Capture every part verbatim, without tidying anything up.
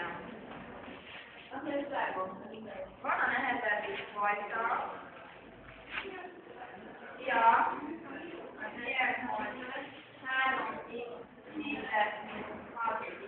Van a nehezebb is fajta. Ja, az ilyen, hogy három x négyzet mínusz hat x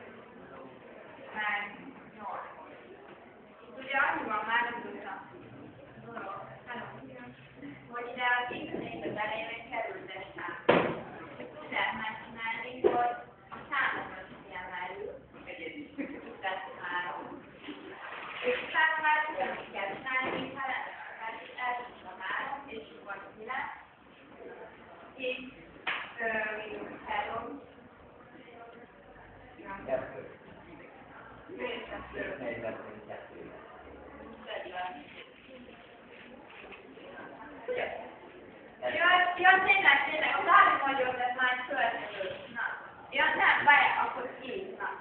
meg nyolc. Itt ugye annyi van már indulna dolog, hogy ide az x négyzet elején került egy szám. Úgy lehet megcsinálni, hogy a számokat kiemeljük, tehát három. És utána már ugyanúgy kell csinálni, mint ha lenne. Tehát ez a három, és vagy kilenc. X mínusz három. Kettő. Miért kettő? Négyzet mínusz kettő. Ja, ja, tényleg, tényleg, az állít magyar, ez már egy következő. Na. Ja, nem, várjál, akkor így. Na.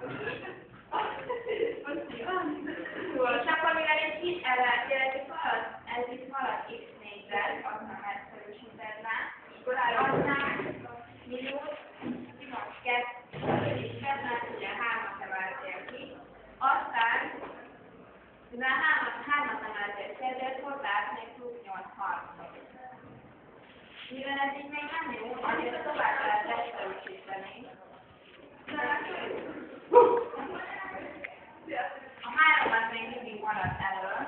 És akkor mivel egy kis ellentél, ez itt marad, ez itt marad x négyzet, az nem egyszerűsítetlen, akkor adnánk mínusz nyolc kettő, és kettőt ugye hármat emeltél ki, aztán, mivel hármat emeltél ki, ezért hozzá még plusz nyolc harmadot. Mivel ez így még nem jó, azért tovább lehet egyszerűsíteni. A három az még mindig marad elől.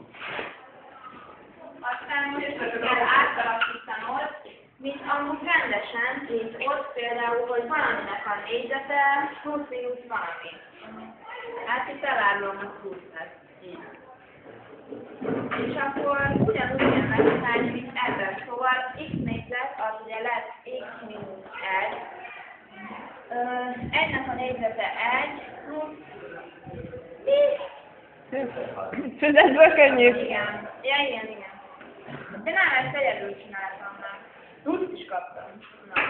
Aztán most kell átalakítanod, mint amúgy rendesen, mint ott például, hogy valaminek a négyzete plusz-minusz valami. Hát itt elárulom a plusz lesz. És akkor ugyanúgy kell megcsinálni, mint ebben. Szóval x négyzet az ugye lesz x mínusz egy. Egynek a négyzete egy plusz ez ebből könnyű. igen. Ja, igen, igen. De nem, ezt egyedül csináltam már. Plusz is kaptam. Na.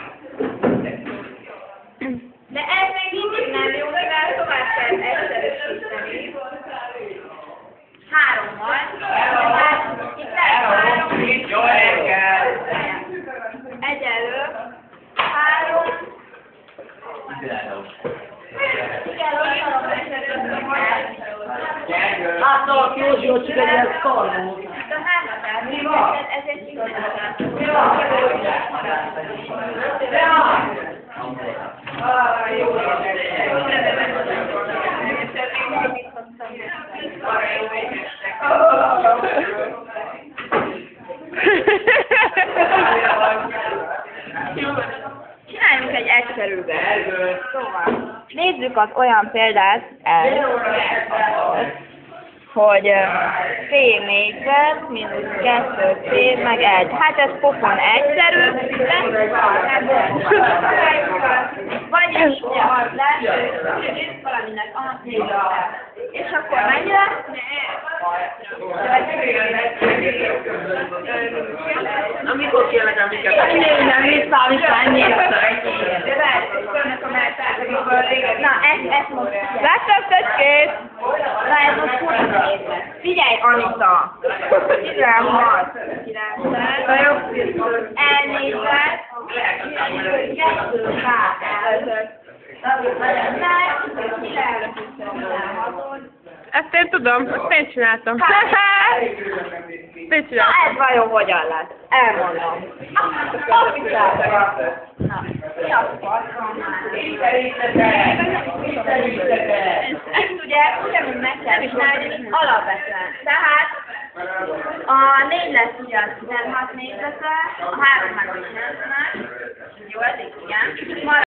De ez még mindig nem jó, mivel tovább kell egyszerűsíteni. Hárommal. Itt lesz három. Jó reggel! Egyenlő. Három. Tizenöt. Igen, osztalom egyszerűsíteni. Láttalak Józsi, hogy csak egy ilyen szarvó. De a hármat átnézed, ez egy tizenöt. Mi van? Mi van? Ah, jó. Csináljunk egy egyszerűbbet. Szóval, nézzük az olyan példát el, hogy c négyzet mínusz kettő c meg egy. Hát ez pofon egyszerű, vagyis ugye az lesz, hogy valaminek a négyzete. És akkor mennyi lesz? Na mikor kérlek el minket? Ennyi nem visszaállít, ennyi. Na, ezt, ezt most Láttak töcskét? Na, ez most kurva nehéz lesz. Figyelj, Anita! tizenhat, kilencven, elnézett, kettő hát elzött. Ezt én tudom, ezt én csináltam. Én Na, csináltam. ez vajon hogyan lesz? Elmondom. Azt csináltam. Na, mi a faszom már? Ezt ugye ugyanúgy meg kell csinálni, mint alapvetően. Tehát a négy lesz ugye a tizenhat négyzete, a három meg a kilencven. Jó, ez így igen.